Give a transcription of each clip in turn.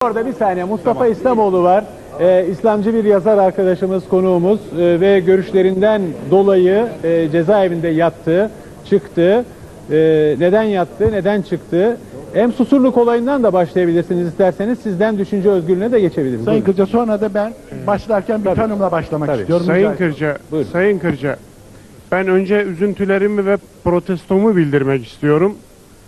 Orada bir saniye Mustafa İslamoğlu var. İslamcı bir yazar arkadaşımız, konuğumuz ve görüşlerinden dolayı cezaevinde yattı, çıktı. Neden yattı, neden çıktı? Hem Susurluk olayından da başlayabilirsiniz isterseniz. Sizden düşünce özgürlüğüne de geçebiliriz. Sayın Kırca, sonra da ben başlarken bir tanımla başlamak istiyorum. Sayın Kırca, ben önce üzüntülerimi ve protestomu bildirmek istiyorum.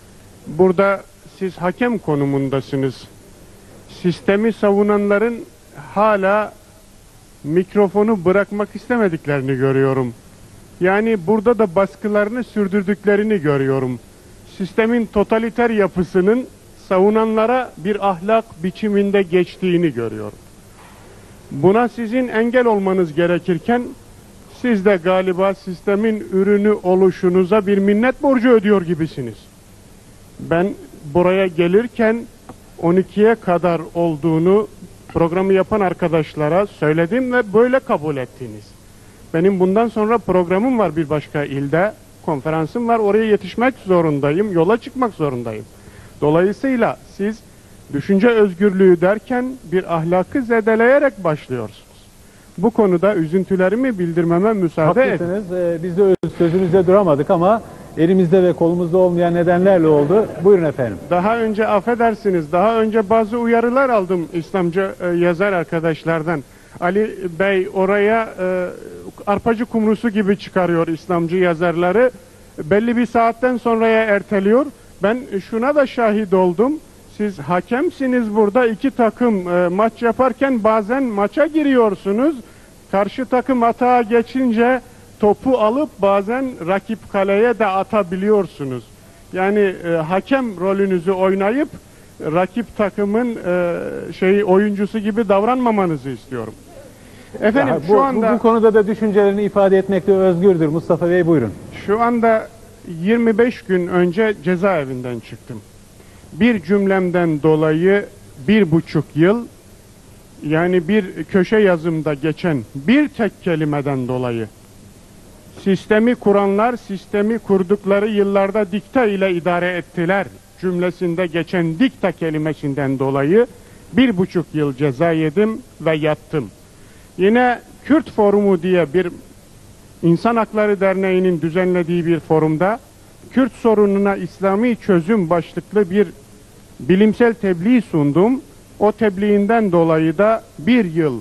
Burada siz hakem konumundasınız. Sistemi savunanların hala mikrofonu bırakmak istemediklerini görüyorum. Yani burada da baskılarını sürdürdüklerini görüyorum. Sistemin totaliter yapısının savunanlara bir ahlak biçiminde geçtiğini görüyorum. Buna sizin engel olmanız gerekirken siz de galiba sistemin ürünü oluşunuza bir minnet borcu ödüyor gibisiniz. Ben buraya gelirken 12'ye kadar olduğunu programı yapan arkadaşlara söyledim ve böyle kabul ettiniz. Benim bundan sonra programım var bir başka ilde, konferansım var, oraya yetişmek zorundayım, yola çıkmak zorundayım. Dolayısıyla siz düşünce özgürlüğü derken bir ahlakı zedeleyerek başlıyorsunuz. Bu konuda üzüntülerimi bildirmeme müsaade edin. Biz de sözümüzde duramadık ama elimizde ve kolumuzda olmayan nedenlerle oldu. Buyurun efendim. Daha önce affedersiniz, daha önce bazı uyarılar aldım İslamcı yazar arkadaşlardan. Ali Bey oraya arpacı kumrusu gibi çıkarıyor İslamcı yazarları. Belli bir saatten sonraya erteliyor. Ben şuna da şahit oldum. Siz hakemsiniz burada, iki takım maç yaparken bazen maça giriyorsunuz. Karşı takım atağa geçince topu alıp bazen rakip kaleye de atabiliyorsunuz. Yani hakem rolünüzü oynayıp rakip takımın oyuncusu gibi davranmamanızı istiyorum. Efendim Ya, şu anda bu konuda da düşüncelerini ifade etmekte özgürdür. Mustafa Bey buyurun. Şu anda 25 gün önce cezaevinden çıktım. Bir cümlemden dolayı 1,5 yıl, yani bir köşe yazımda geçen bir tek kelimeden dolayı sistemi kuranlar sistemi kurdukları yıllarda dikta ile idare ettiler cümlesinde geçen dikta kelimesinden dolayı 1,5 yıl ceza yedim ve yattım. Yine Kürt Forumu diye bir İnsan Hakları Derneği'nin düzenlediği bir forumda Kürt sorununa İslami çözüm başlıklı bir bilimsel tebliğ sundum. O tebliğinden dolayı da bir yıl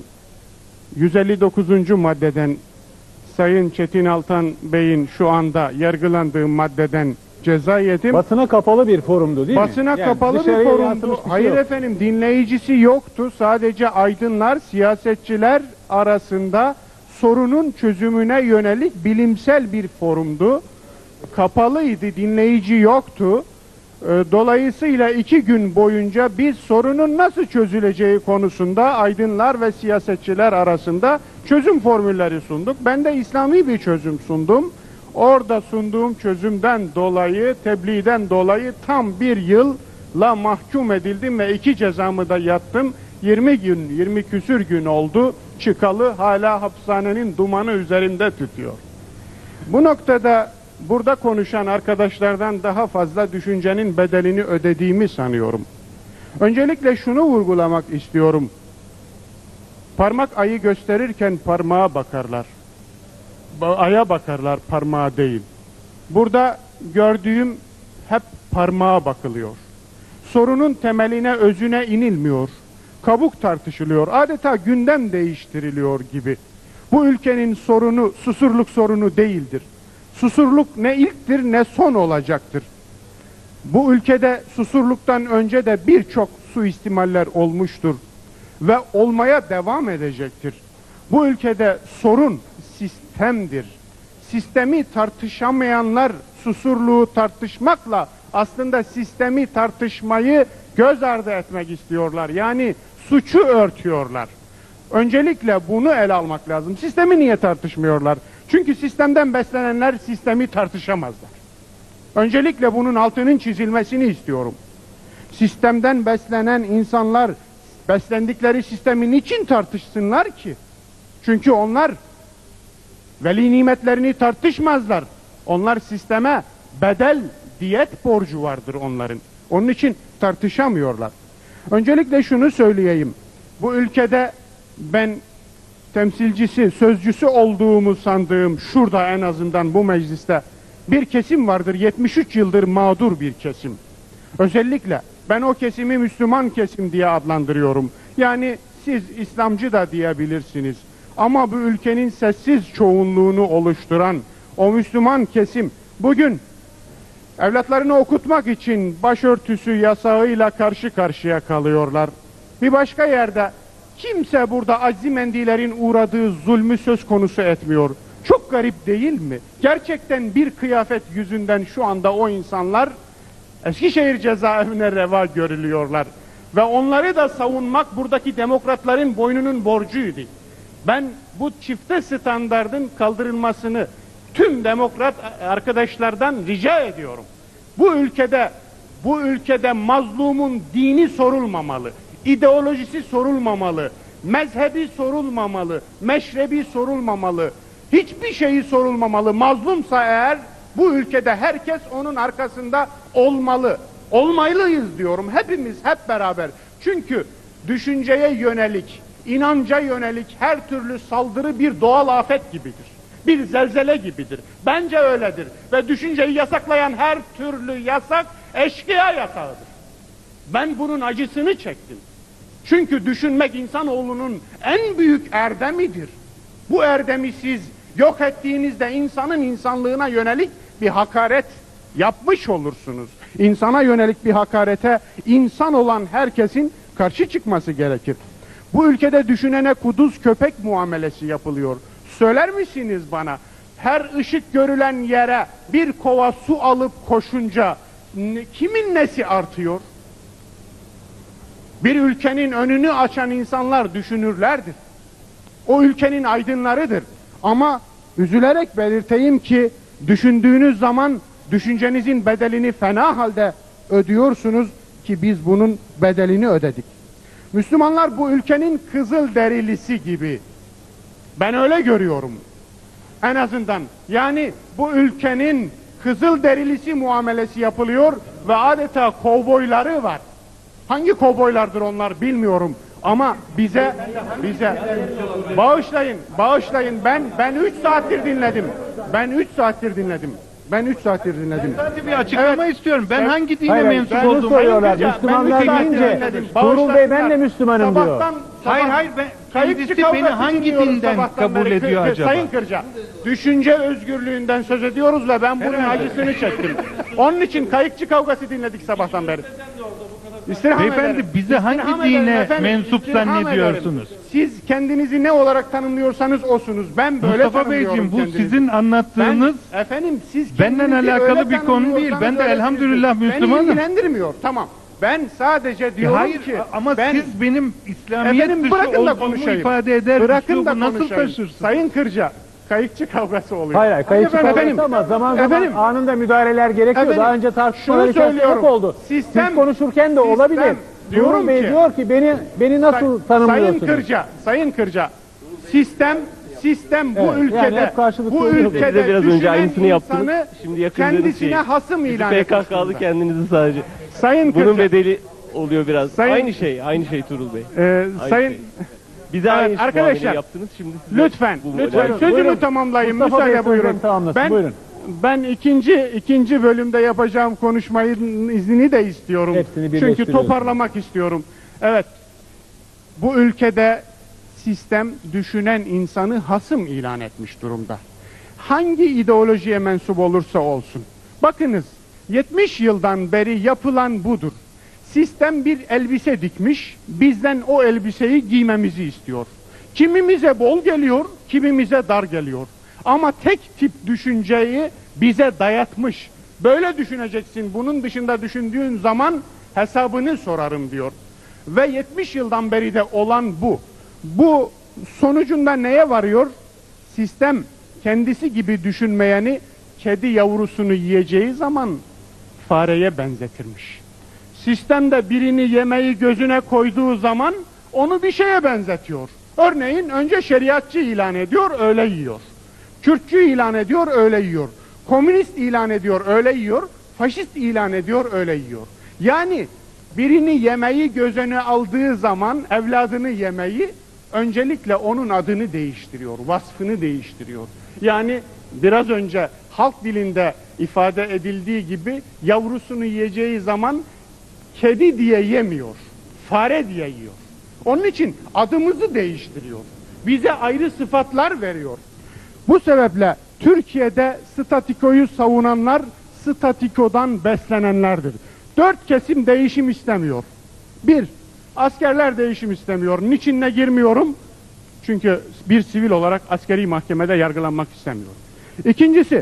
159. maddeden Sayın Çetin Altan Bey'in şu anda yargılandığı maddeden ceza yedim. Basına kapalı bir forumdu değil mi? Basına kapalı bir forumdu. Hayır efendim, dinleyicisi yoktu. Sadece aydınlar, siyasetçiler arasında sorunun çözümüne yönelik bilimsel bir forumdu. Kapalıydı, dinleyici yoktu. Dolayısıyla 2 gün boyunca biz sorunun nasıl çözüleceği konusunda aydınlar ve siyasetçiler arasında çözüm formülleri sunduk. Ben de İslami bir çözüm sundum. Orada sunduğum çözümden dolayı, tebliğden dolayı tam 1 yılla mahkum edildim ve 2 cezamı da yattım. 20 küsür gün oldu. Çıkalı hala hapishanenin dumanı üzerimde tütüyor. Bu noktada burada konuşan arkadaşlardan daha fazla düşüncenin bedelini ödediğimi sanıyorum. Öncelikle şunu vurgulamak istiyorum. Parmak ayı gösterirken parmağa bakarlar. Aya bakarlar, parmağa değil. Burada gördüğüm hep parmağa bakılıyor. Sorunun temeline, özüne inilmiyor. Kabuk tartışılıyor. Adeta gündem değiştiriliyor gibi. Bu ülkenin sorunu Susurluk sorunu değildir. Susurluk ne ilktir ne son olacaktır. Bu ülkede Susurluk'tan önce de birçok suistimaller olmuştur ve olmaya devam edecektir. Bu ülkede sorun sistemdir. Sistemi tartışamayanlar Susurluğu tartışmakla aslında sistemi tartışmayı göz ardı etmek istiyorlar. Yani suçu örtüyorlar. Öncelikle bunu ele almak lazım. Sistemi niye tartışmıyorlar? Çünkü sistemden beslenenler sistemi tartışamazlar. Öncelikle bunun altının çizilmesini istiyorum. Sistemden beslenen insanlar beslendikleri sistemi niçin tartışsınlar ki? Çünkü onlar veli nimetlerini tartışmazlar. Onlar sisteme bedel, diyet borcu vardır onların. Onun için tartışamıyorlar. Öncelikle şunu söyleyeyim. Bu ülkede ben temsilcisi, sözcüsü olduğumu sandığım, şurada en azından bu mecliste bir kesim vardır. 73 yıldır mağdur bir kesim. Özellikle ben o kesimi Müslüman kesim diye adlandırıyorum. Yani siz İslamcı da diyebilirsiniz. Ama bu ülkenin sessiz çoğunluğunu oluşturan o Müslüman kesim bugün evlatlarını okutmak için başörtüsü yasağıyla karşı karşıya kalıyorlar. Bir başka yerde kimse burada azimendilerin uğradığı zulmü söz konusu etmiyor. Çok garip değil mi? Gerçekten bir kıyafet yüzünden şu anda o insanlar Eskişehir cezaevine reva görülüyorlar. Ve onları da savunmak buradaki demokratların boynunun borcuydu. Ben bu çifte standardın kaldırılmasını tüm demokrat arkadaşlardan rica ediyorum. Bu ülkede mazlumun dini sorulmamalı, ideolojisi sorulmamalı, mezhebi sorulmamalı, meşrebi sorulmamalı, hiçbir şeyi sorulmamalı. Mazlumsa eğer bu ülkede herkes onun arkasında olmalı. Olmalıyız diyorum hepimiz hep beraber. Çünkü düşünceye yönelik, inanca yönelik her türlü saldırı bir doğal afet gibidir. Bir zelzele gibidir. Bence öyledir. Ve düşünceyi yasaklayan her türlü yasak eşkıya yasağıdır. Ben bunun acısını çektim. Çünkü düşünmek insanoğlunun en büyük erdemidir. Bu erdemi siz yok ettiğinizde insanın insanlığına yönelik bir hakaret yapmış olursunuz. İnsana yönelik bir hakarete insan olan herkesin karşı çıkması gerekir. Bu ülkede düşünene kuduz köpek muamelesi yapılıyor. Söyler misiniz bana, her ışık görülen yere bir kova su alıp koşunca kimin nesi artıyor? Bir ülkenin önünü açan insanlar düşünürlerdir. O ülkenin aydınlarıdır. Ama üzülerek belirteyim ki düşündüğünüz zaman düşüncenizin bedelini fena halde ödüyorsunuz ki biz bunun bedelini ödedik. Müslümanlar bu ülkenin kızıl derilisi gibi. Ben öyle görüyorum. En azından yani bu ülkenin kızıl derilisi muamelesi yapılıyor ve adeta kovboyları var. Hangi kovboylardır onlar bilmiyorum ama bize bağışlayın ben 3 saattir dinledim. Ben 3 saattir dinledim. Bir açıklama istiyorum. Ben hangi dine mensup şunu olduğumu soruyorlar. Ben Müslümanlar üç saattir deyince dinledim. Tuğrul Bey ben de Müslümanım diyor. Hayır ben kendisi beni hangi dinden kabul ediyor acaba? Sayın Kırca, düşünce özgürlüğünden söz ediyoruz ve ben bunun acısını çektim. Onun için kayıkçı kavgası dinledik sabahtan beri. Beyefendi bize hangi dine mensup zannediyorsunuz? Siz kendinizi ne olarak tanımlıyorsanız osunuz. Ben böyle Mustafa Beyciğim bu kendinizi. sizin anlattığınız siz benden kendinizi alakalı öyle bir konu değil. Ben de tanımlıyorsanız elhamdülillah beni Müslümanım. ilgilendirmiyor. Tamam. Ben sadece diyorum Hayır ki ama siz benim İslamiyet efendim dışı bırakın da olduğumu konuşayım. ifade eder. Bırakın da nasıl konuşayım. taşırsın? Sayın Kırca, kayıkçı kavgası oluyor. Hayır, kayıkçı kavgası ama zaman anında müdahaleler gerekiyor. Efendim, Daha önce tartışmalar şunu içerisinde söylüyorum. yok oldu. Siz konuşurken de olabilir. Tuğrul Bey diyor ki beni nasıl tanımlıyorsunuz? Sayın Kırca, sistem bu Evet, ülkede yani hep karşılıklı bu oluyor. ülkede Siz de biraz önce düşünen aynısını yaptınız. insanı Şimdi yakındığınız kendisine şeyi. hasım ilan etmiş PKK'lı durumda. kendinizi sadece. Sayın Bunun Kırca, bedeli oluyor biraz. Sayın- Aynı şey Tuğrul Bey. sayın şey. Bize aynı arkadaşlar, muameleyi yaptınız şimdi. size lütfen bu lütfen model- sözümü Buyurun. tamamlayayım. Mustafa Bey Müsaade buyurun. sözlerini tamamlasın, buyurun. Ben ikinci bölümde yapacağım konuşmayın iznini de istiyorum. Hepsini Çünkü birleştiriyoruz. toparlamak istiyorum. Evet. Bu ülkede sistem düşünen insanı hasım ilan etmiş durumda. Hangi ideolojiye mensup olursa olsun. Bakınız 70 yıldan beri yapılan budur. Sistem bir elbise dikmiş, bizden o elbiseyi giymemizi istiyor. Kimimize bol geliyor, kimimize dar geliyor. Ama tek tip düşünceyi bize dayatmış. Böyle düşüneceksin, bunun dışında düşündüğün zaman hesabını sorarım diyor. Ve 70 yıldan beri de olan bu. Bu sonucunda neye varıyor? Sistem kendisi gibi düşünmeyeni kedi yavrusunu yiyeceği zaman fareye benzetirmiş. Sistemde birini yemeği gözüne koyduğu zaman onu bir şeye benzetiyor. Örneğin önce şeriatçı ilan ediyor, öyle yiyor. Kürtçü ilan ediyor, öyle yiyor. Komünist ilan ediyor, öyle yiyor. Faşist ilan ediyor, öyle yiyor. Yani birini yemeyi göz önüne aldığı zaman, evladını yemeyi, öncelikle onun adını değiştiriyor, vasfını değiştiriyor. Yani biraz önce halk dilinde ifade edildiği gibi yavrusunu yiyeceği zaman kedi diye yemiyor, fare diye yiyor. Onun için adımızı değiştiriyor. Bize ayrı sıfatlar veriyor. Bu sebeple Türkiye'de statikoyu savunanlar statikodan beslenenlerdir. 4 kesim değişim istemiyor. 1. Askerler değişim istemiyor. Niçinine girmiyorum? Çünkü bir sivil olarak askeri mahkemede yargılanmak istemiyorum. İkincisi,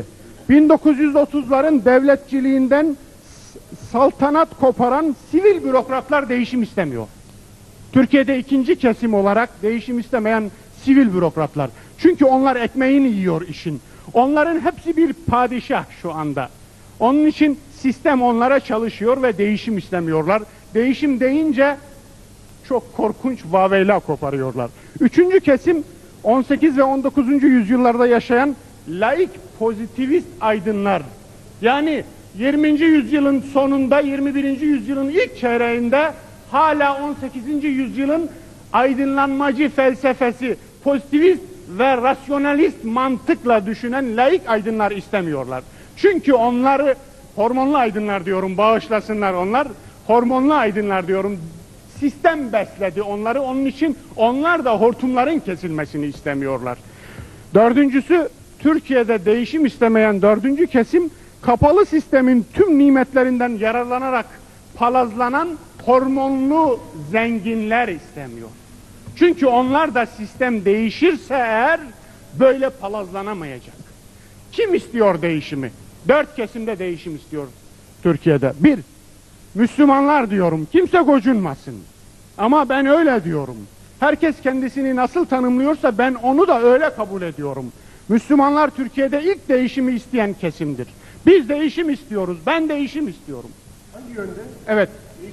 1930'ların devletçiliğinden saltanat koparan sivil bürokratlar değişim istemiyor. Türkiye'de ikinci kesim olarak değişim istemeyen sivil bürokratlar. Çünkü onlar ekmeğini yiyor işin. Onların hepsi bir padişah şu anda. Onun için sistem onlara çalışıyor ve değişim istemiyorlar. Değişim deyince çok korkunç vaveyla koparıyorlar. Üçüncü kesim 18 ve 19. yüzyıllarda yaşayan laik pozitivist aydınlar. Yani 20. yüzyılın sonunda 21. yüzyılın ilk çeyreğinde hala 18. yüzyılın aydınlanmacı felsefesi, pozitivist ve rasyonalist mantıkla düşünen laik aydınlar istemiyorlar. Çünkü onları hormonlu aydınlar diyorum, bağışlasınlar onlar. Hormonlu aydınlar diyorum. Sistem besledi onları. Onun için onlar da hortumların kesilmesini istemiyorlar. Dördüncüsü, Türkiye'de değişim istemeyen dördüncü kesim, kapalı sistemin tüm nimetlerinden yararlanarak palazlanan hormonlu zenginler istemiyor. Çünkü onlar da sistem değişirse eğer böyle palazlanamayacak. Kim istiyor değişimi? 4 kesimde değişim istiyor Türkiye'de. 1. Müslümanlar diyorum. Kimse gocunmasın. Ama ben öyle diyorum. Herkes kendisini nasıl tanımlıyorsa ben onu da öyle kabul ediyorum. Müslümanlar Türkiye'de ilk değişimi isteyen kesimdir. Biz değişim istiyoruz. Ben değişim istiyorum. Hangi yönde? Evet.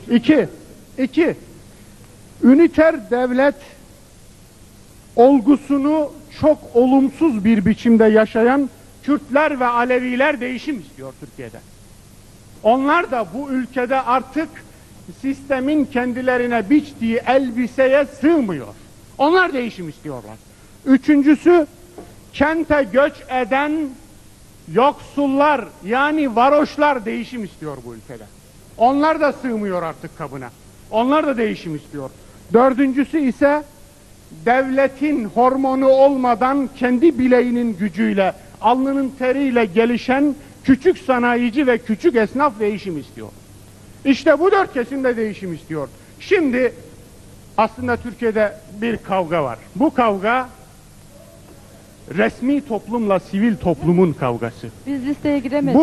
2. Üniter devlet olgusunu çok olumsuz bir biçimde yaşayan Kürtler ve Aleviler değişim istiyor Türkiye'de. Onlar da bu ülkede artık sistemin kendilerine biçtiği elbiseye sığmıyor. Onlar değişim istiyorlar. Üçüncüsü, kente göç eden yoksullar yani varoşlar değişim istiyor bu ülkede. Onlar da sığmıyor artık kabına. Onlar da değişim istiyor. Dördüncüsü ise devletin hormonu olmadan kendi bileğinin gücüyle, alnının teriyle gelişen küçük sanayici ve küçük esnaf değişim istiyor. İşte bu 4 kesim de değişim istiyor. Şimdi aslında Türkiye'de bir kavga var. Bu kavga resmi toplumla sivil toplumun kavgası. Biz listeye giremedik.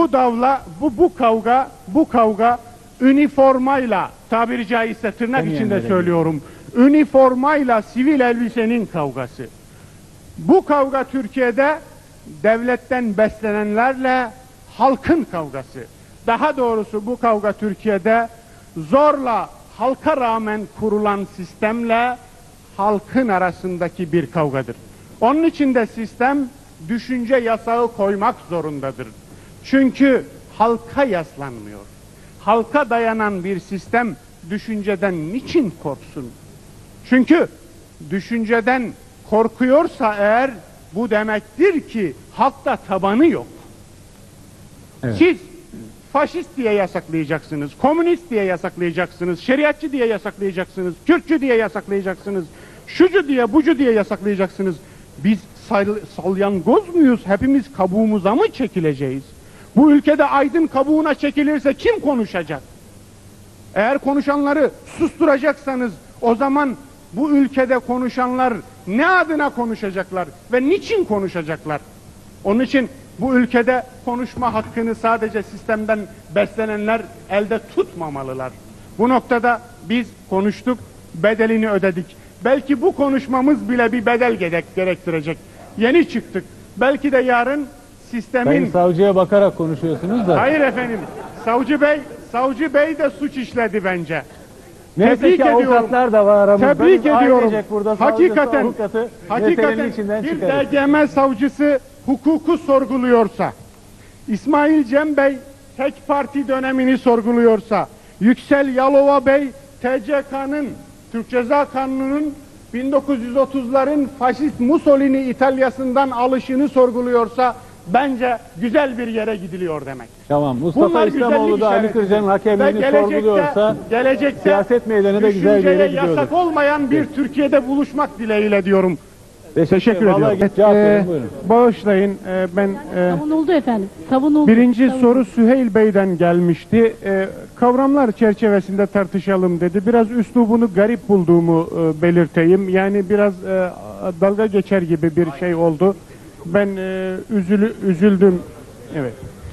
Bu kavga üniformayla, tabiri caizse tırnak içinde söylüyorum, üniformayla sivil elbisenin kavgası. Bu kavga Türkiye'de devletten beslenenlerle halkın kavgası. Daha doğrusu bu kavga Türkiye'de zorla halka rağmen kurulan sistemle halkın arasındaki bir kavgadır. Onun için de sistem düşünce yasağı koymak zorundadır. Çünkü halka yaslanmıyor. Halka dayanan bir sistem düşünceden niçin korksun? Çünkü düşünceden korkuyorsa eğer bu demektir ki halkta tabanı yok. Evet. Siz faşist diye yasaklayacaksınız, komünist diye yasaklayacaksınız, şeriatçı diye yasaklayacaksınız, Kürtçü diye yasaklayacaksınız, şucu diye bucu diye yasaklayacaksınız. Biz salyangoz muyuz? Hepimiz kabuğumuza mı çekileceğiz? Bu ülkede aydın kabuğuna çekilirse kim konuşacak? Eğer konuşanları susturacaksanız o zaman bu ülkede konuşanlar ne adına konuşacaklar ve niçin konuşacaklar? Onun için bu ülkede konuşma hakkını sadece sistemden beslenenler elde tutmamalılar. Bu noktada biz konuştuk, bedelini ödedik. Belki bu konuşmamız bile bir bedel gerektirecek. Yeni çıktık. Belki de yarın sistemin... Sayın savcıya bakarak konuşuyorsunuz da. Hayır efendim. Savcı bey de suç işledi bence. Neyse ki avukatlar da var aramızda. Tebrik ediyorum. Burada Hakikaten bir DGM savcısı hukuku sorguluyorsa, İsmail Cem Bey tek parti dönemini sorguluyorsa, Yüksel Yalova Bey TCK'nın, Türk Ceza Kanunu'nun 1930'ların faşist Mussolini İtalya'sından alışını sorguluyorsa bence güzel bir yere gidiliyor demek. Tamam. Mustafa Bunlar İslamoğlu güzellik da Ali işareti. Kırca'nın Ve hakemliğini sorguluyorsa gelecekte siyaset meydanı da güzel bir yere düşünceye gidiyordur. yasak olmayan bir Türkiye'de buluşmak dileğiyle diyorum. Teşekkür Vallahi ediyorum. Cevap verin, buyurun. Bağışlayın, ben Savunuldu efendim. Savunuldu. birinci Savunuldu. soru Süheyl Bey'den gelmişti. Kavramlar çerçevesinde tartışalım dedi. Biraz üslubunu garip bulduğumu belirteyim. Yani biraz dalga geçer gibi bir şey oldu. Ben üzüldüm. Evet.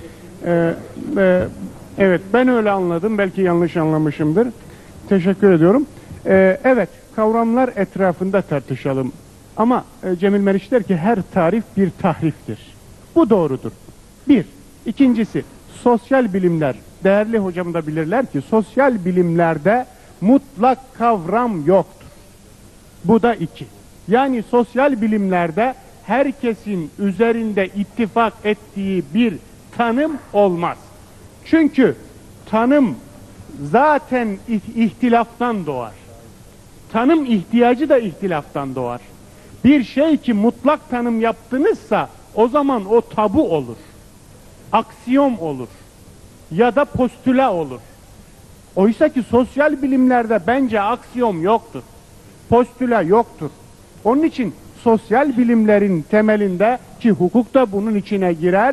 Evet, ben öyle anladım. Belki yanlış anlamışımdır. Teşekkür ediyorum. Evet, kavramlar etrafında tartışalım. Ama Cemil Meriç der ki her tarif bir tahriftir. Bu doğrudur. Bir. İkincisi, sosyal bilimler. Değerli hocam da bilirler ki sosyal bilimlerde mutlak kavram yoktur. Bu da iki. Yani sosyal bilimlerde herkesin üzerinde ittifak ettiği bir tanım olmaz. Çünkü tanım zaten ihtilaftan doğar. Tanım ihtiyacı da ihtilaftan doğar. Bir şey ki mutlak tanım yaptınızsa o zaman o tabu olur. Aksiyom olur. Ya da postüle olur. Oysa ki sosyal bilimlerde bence aksiyom yoktur. Postüle yoktur. Onun için sosyal bilimlerin temelinde ki hukuk da bunun içine girer,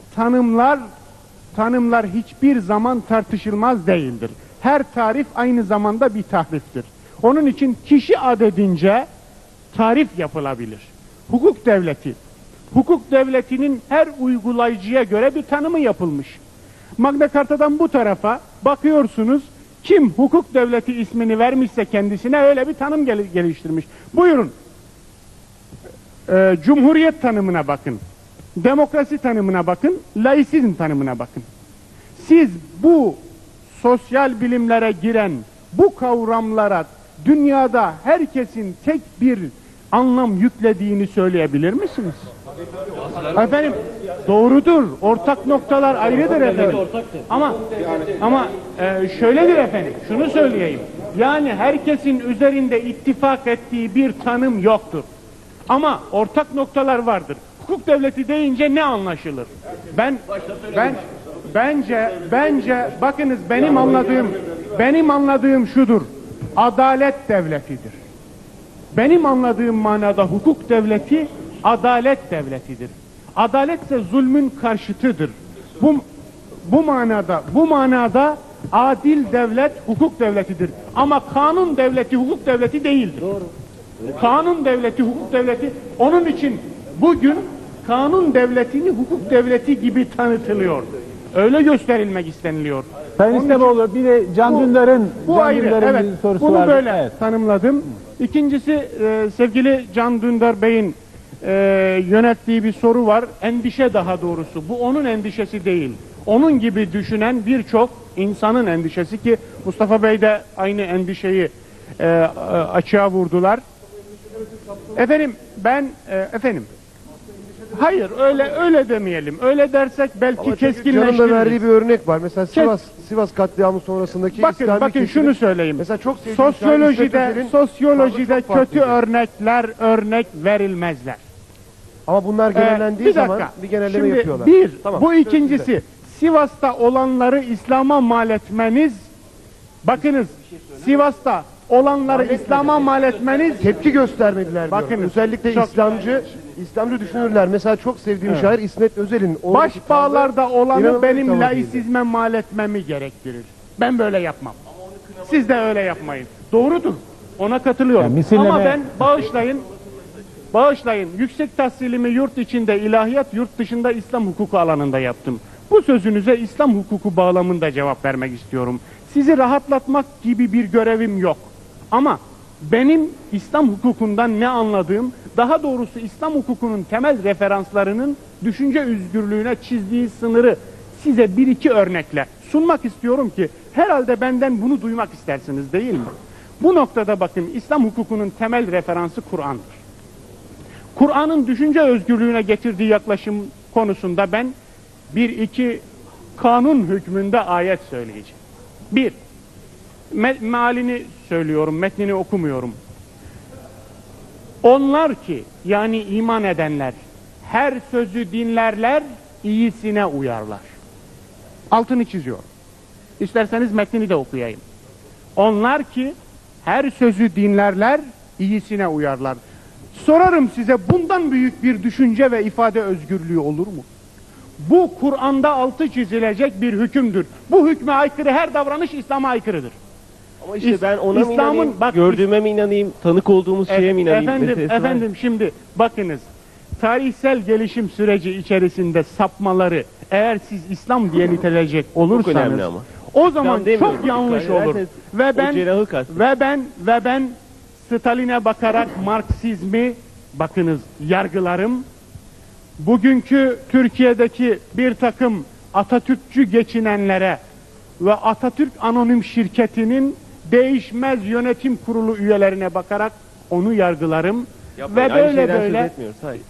tanımlar hiçbir zaman tartışılmaz değildir. Her tarif aynı zamanda bir tahriftir. Onun için kişi adedince tarif yapılabilir. Hukuk devletinin her uygulayıcıya göre bir tanımı yapılmış. Magna Carta'dan bu tarafa bakıyorsunuz, kim hukuk devleti ismini vermişse kendisine öyle bir tanım geliştirmiş. Buyurun, cumhuriyet tanımına bakın, demokrasi tanımına bakın, laisizm tanımına bakın. Siz bu sosyal bilimlere giren bu kavramlara dünyada herkesin tek bir anlam yüklediğini söyleyebilir misiniz? Efendim, doğrudur. Ortak noktalar ayrıdır efendim. Ama şöyledir efendim. Şunu söyleyeyim. Yani herkesin üzerinde ittifak ettiği bir tanım yoktur. Ama ortak noktalar vardır. Hukuk devleti deyince ne anlaşılır? Bence bakınız benim anladığım şudur. Adalet devletidir. Benim anladığım manada hukuk devleti adalet devletidir. Adaletse zulmün karşıtıdır. Bu manada adil devlet hukuk devletidir. Ama kanun devleti hukuk devleti değildir. Doğru. Kanun devleti hukuk devleti. Onun için bugün kanun devletini hukuk devleti gibi tanıtılıyor. Öyle gösterilmek isteniliyor. Sayın İslamoğlu, bir de Can Dündar'ın evet, bir sorusu bunu vardı. böyle Evet. tanımladım. İkincisi sevgili Can Dündar Bey'in yönettiği bir soru var. Endişe daha doğrusu. Bu onun endişesi değil. Onun gibi düşünen birçok insanın endişesi ki Mustafa Bey de aynı endişeyi açığa vurdular. Efendim hayır öyle demeyelim. Öyle dersek belki Can'ın da keskinleştiririz. verdiği bir örnek var. Mesela Sivas katliamı sonrasındaki Bakın şunu söyleyeyim. Mesela çok sevdiğim sosyolojide çok kötü farklıydı. örnek verilmezler. Ama bunlar genellendiği zaman bir genelleme Şimdi yapıyorlar. Tamam, bu söz ikincisi. sizde. Sivas'ta olanları İslam'a mal etmeniz, bakınız Sivas'ta olanları İslam'a mal etmeniz, Tepki göstermediler diyor. Bakınız, Özellikle çok- İslamcı düşünürler. Mesela çok sevdiğim şair İsmet Özel'in oradaki başbağlarda olanı inanılmaz benim tavır laisizme mal etmemi gerektirir. Ben böyle yapmam. Siz de öyle yapmayın. Doğrudur. Ona katılıyorum. Yani misilleme- Ama ben bağışlayın. Yüksek tahsilimi yurt içinde ilahiyat, yurt dışında İslam hukuku alanında yaptım. Bu sözünüze İslam hukuku bağlamında cevap vermek istiyorum. Sizi rahatlatmak gibi bir görevim yok. Ama benim İslam hukukundan ne anladığım, daha doğrusu İslam hukukunun temel referanslarının düşünce özgürlüğüne çizdiği sınırı size bir iki örnekle sunmak istiyorum ki herhalde benden bunu duymak istersiniz, değil mi? Bu noktada bakın, İslam hukukunun temel referansı Kur'an'dır. Kur'an'ın düşünce özgürlüğüne getirdiği yaklaşım konusunda ben bir iki kanun hükmünde ayet söyleyeceğim. Bir, mealini söylüyorum, metnini okumuyorum. Onlar ki, yani iman edenler, her sözü dinlerler, iyisine uyarlar. Altını çiziyor. İsterseniz metnini de okuyayım. Onlar ki her sözü dinlerler, iyisine uyarlar. Sorarım size, bundan büyük bir düşünce ve ifade özgürlüğü olur mu? Bu Kur'an'da altı çizilecek bir hükümdür. Bu hükme aykırı her davranış İslam'a aykırıdır. Ama işte ben ona mı inanayım, bak, gördüğüme mi inanayım, tanık olduğumuz şeye mi inanayım? Efendim şimdi bakınız, tarihsel gelişim süreci içerisinde sapmaları eğer siz İslam diye nitelecek olursanız, ama. o zaman İslam çok yanlış demiyorum. olur. Ve ben Stalin'e bakarak Marksizmi, bakınız, yargılarım. Bugünkü Türkiye'deki bir takım Atatürkçü geçinenlere ve Atatürk Anonim Şirketi'nin değişmez yönetim kurulu üyelerine bakarak onu yargılarım. Yapmayın, ve aynı böyle şeyden böyle söz etmiyoruz, hayır.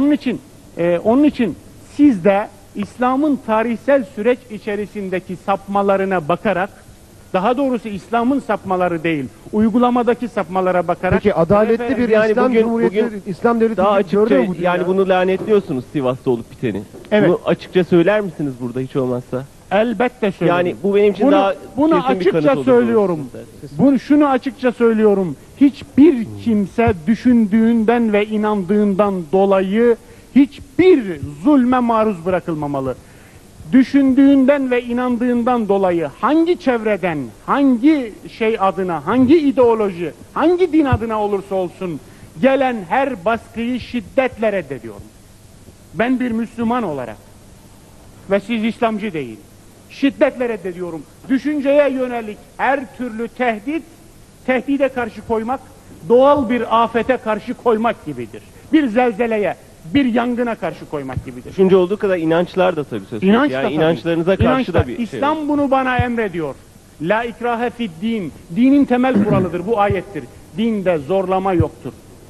onun için siz de İslam'ın tarihsel süreç içerisindeki sapmalarına bakarak, daha doğrusu İslam'ın sapmaları değil, uygulamadaki sapmalara bakarak, Peki adaletli bir yani İslam bugün Cumhuriyeti, İslam devleti Daha gördü açıkça, mü bu dünya? yani bunu lanetliyorsunuz Sivas'ta olup biteni. Evet. Bunu açıkça söyler misiniz burada hiç olmazsa? elbette söylerim. Yani bu benim için bunu daha kesin bir kanıt açıkça olur söylüyorum. doğrusu. Şunu açıkça söylüyorum. Hiçbir kimse düşündüğünden ve inandığından dolayı hiçbir zulme maruz bırakılmamalı. Düşündüğünden ve inandığından dolayı hangi çevreden, hangi şey adına, hangi ideoloji, hangi din adına olursa olsun gelen her baskıyı şiddetle reddediyorum. Ben bir Müslüman olarak ve siz İslamcı değil, şiddetle reddediyorum. Düşünceye yönelik her türlü tehdide karşı koymak, doğal bir afete karşı koymak gibidir. Bir zelzeleye, bir yangına karşı koymak gibidir. Düşünce olduğu kadar inançlar da tabii söz konusu. İnanç da Yani tabii. inançlarınıza karşı da bir şey. İslam bunu bana emrediyor. La ikrahe fid din. Dinin temel kuralıdır. Bu ayettir. Dinde zorlama yoktur.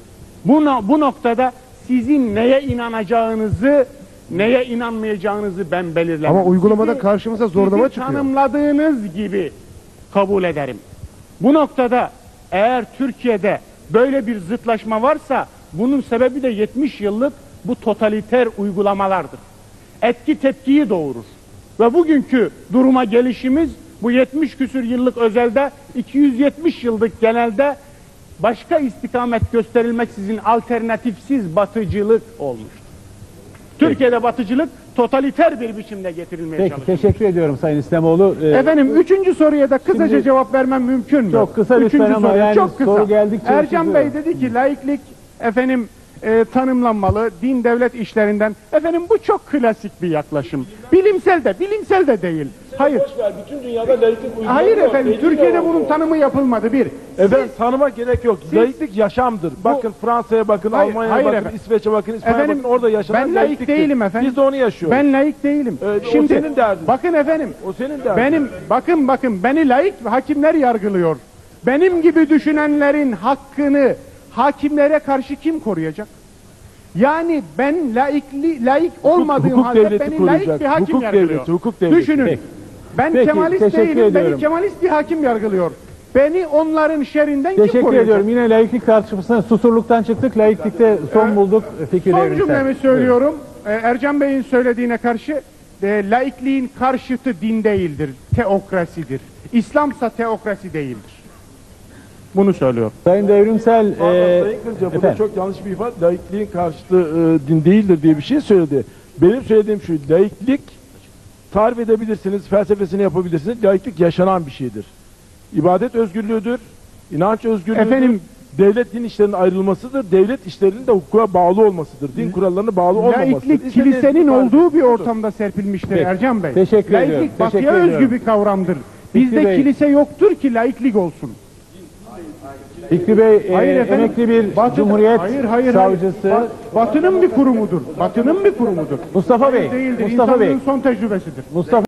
Bu noktada sizin neye inanacağınızı, neye inanmayacağınızı ben belirlemem. Ama uygulamada Sizi- karşımıza zorlama sizi çıkıyor. tanımladığınız gibi kabul ederim. Bu noktada eğer Türkiye'de böyle bir zıtlaşma varsa bunun sebebi de 70 yıllık bu totaliter uygulamalardır. Etki tepkiyi doğurur. Ve bugünkü duruma gelişimiz bu 70 küsür yıllık özelde 270 yıllık genelde başka istikamet gösterilmeksizin alternatifsiz batıcılık olmuştur. Türkiye'de batıcılık totaliter bir biçimde getirilmeye Peki, çalışıyor. teşekkür ediyorum Sayın İslamoğlu. Efendim üçüncü soruya da kısaca Şimdi- cevap vermem mümkün mü? Çok kısa lütfen Üçüncü ama soruya yani çok kısa. soru geldikçe Ercan Bey çiziyorum. dedi ki laiklik efendim tanımlanmalı, din devlet işlerinden. Efendim bu çok klasik bir yaklaşım. Bilimsel de değil. Hayır. Bütün dünyada laiklik uyguluyor. Hayır efendim, Türkiye'de bunun tanımı yapılmadı bir. Efendim tanıma gerek yok. Siz- Laiklik yaşamdır. Bakın Fransa'ya bakın, Hayır, Almanya'ya hayır bakın, efendim. İsveç'e bakın, İspanya'ya Efendim, bakın. Orada yaşanan ben laik laikliktir. değilim efendim. Biz de onu yaşıyoruz. Ben laik değilim. O senin derdin. Bakın efendim. O senin derdin. Bakın beni laik hakimler yargılıyor. Benim gibi düşünenlerin hakkını hakimlere karşı kim koruyacak? Yani ben laik olmadığım hukuk halde devleti beni laik koruyacak. bir hakim Hukuk yargılıyor. devleti, hukuk devleti. Düşünün. Peki. Ben Peki, Kemalist teşekkür değilim. ediyorum. Beni Kemalist bir hakim yargılıyor. Beni onların şerrinden kim Teşekkür koruyacak? ediyorum. Yine laiklik tartışmasına susurluktan çıktık. Laiklikte son bulduk fikir Son evrimsel. cümlemi söylüyorum. Ercan Bey'in söylediğine karşı laikliğin karşıtı din değildir, teokrasidir. İslamsa teokrasi değildir. Bunu söylüyorum. Sayın Devrimsel, Sayın Kırca burada efendim. çok yanlış bir ifade. Laikliğin karşıtı din değildir diye bir şey söyledi. Benim söylediğim şu: laiklik tarif edebilirsiniz, felsefesini yapabilirsiniz. Laiklik yaşanan bir şeydir. İbadet özgürlüğüdür, inanç özgürlüğüdür. Efendim, devlet din işlerinin ayrılmasıdır. Devlet işlerinin de hukuka bağlı olmasıdır. Din kurallarına bağlı olmamasıdır. Laiklik İstediğiniz kilisenin bir tarif- olduğu bir ortamda serpilmiştir Peki. Ercan Bey. Teşekkür ediyorum. Laiklik batıya Teşekkür ediyorum. özgü bir kavramdır. Fikri Bizde Bey. kilise yoktur ki laiklik olsun. Fikri Bey, Hayır efendim. emekli bir Batı- Cumhuriyet hayır. savcısı. Batı'nın bir kurumudur. Batı'nın bir kurumudur. Mustafa Bey, Değildir. Mustafa Bey, İnsanlığın son tecrübesidir. Mustafa